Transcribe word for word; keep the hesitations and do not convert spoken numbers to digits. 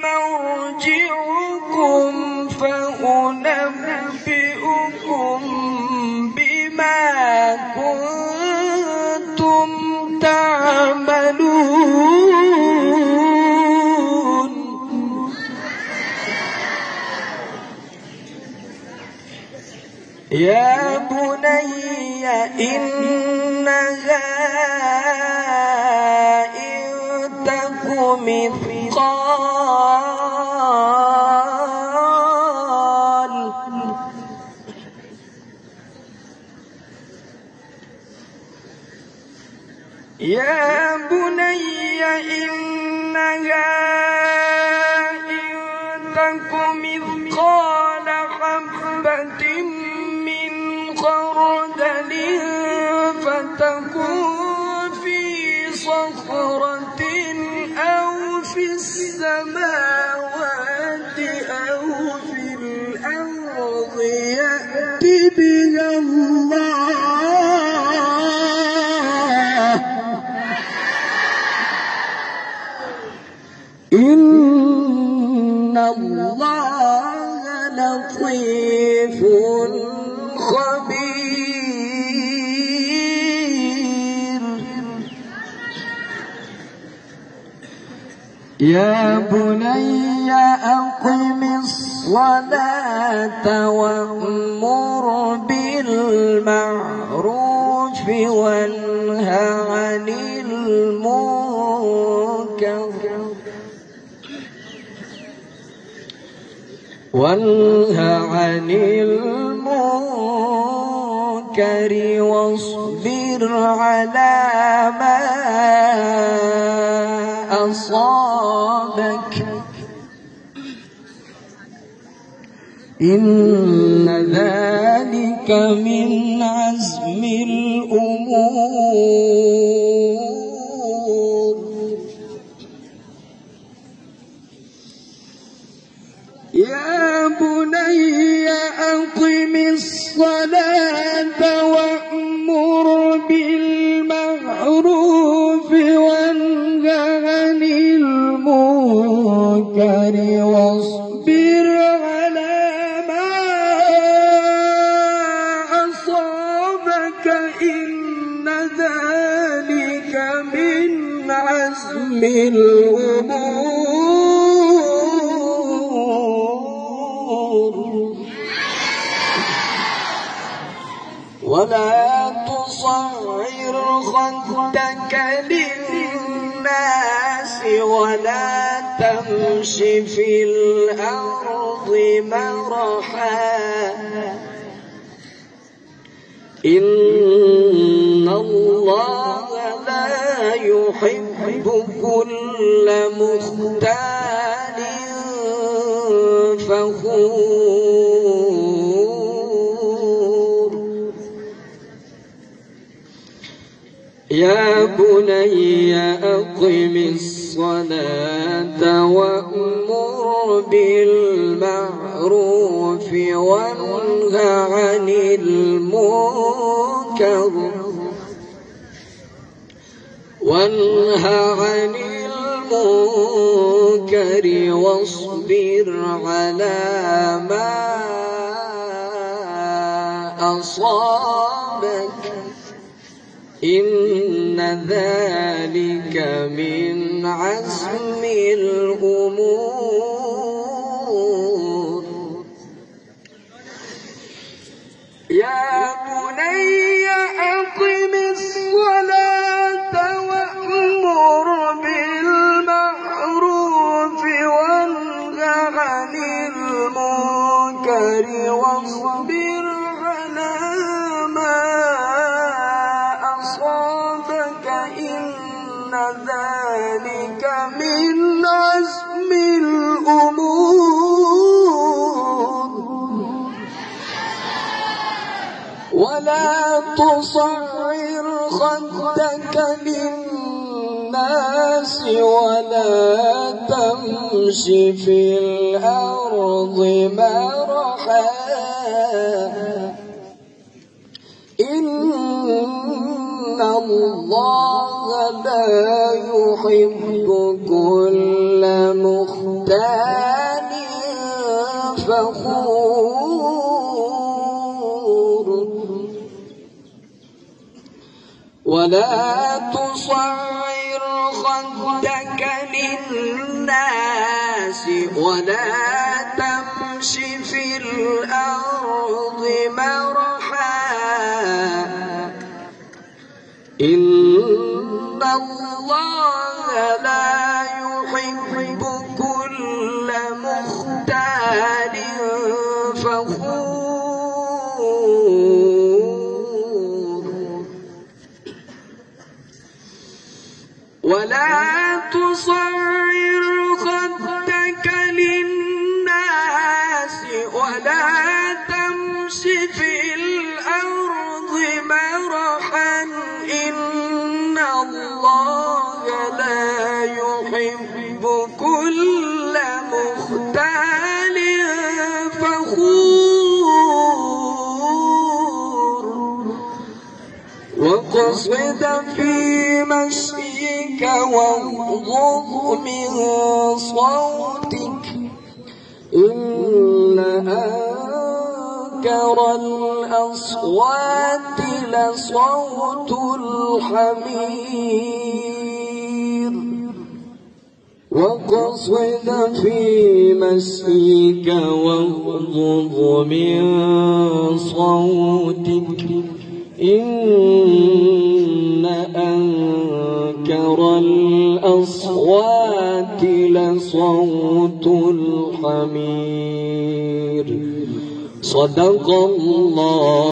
مرجعكم فأنبئكم بما كنتم تعملون. يا بني إنها إن تك مثقال يا بني إنها إن تك مثقال حبة من خردل فتكن في صخرة أو في السماوات أو في الأرض يأت بها الله إن الله لطيف خبير. يا بني أقم الصلاة وأمر بالمعروف وانه عن المنكر وانه عن المنكر واصبر على ما أصابك إن ذلك من عزم الأمور. يا بني أقم الصلاة وأمر بالمعروف وانه عن المنكر واصبر على ما أصابك إن ذلك من عزم الأمور. ولا تصعر خدك للناس ولا تمش في الأرض مرحا إن الله لا يحب كل مختال فخور. يا بني أقم الصلاة وأمر بالمعروف وانه عن المنكر وانه عن المنكر واصبر على ما أصابك إن ذلك من عزم الأمور. يا بني أقم الصلاة وأمر بالمعروف وانه عن المنكر واصبر على ما أصابك إن ذلك من عزم الأمور. ولا تصعر خدك للناس ولا تمش في الأرض مرحا إن الله لا يحب كل مختال فخور ولا تصعر خدك للناس ولا تمش في الأرض مرحا إن الله لا يحب كل مختال فخور ولا تصعر خدك للناس ولا تمش في الأرض مرحا إن الله لا يحب كل مختال فخور واقصد في مشيك واغضض من صوتك إن أنكر الأصوات لصوت الحمير واقصد في مشيك واغضض من صوتك إن أنكر الأصوات لصوت الحمير صدق الله.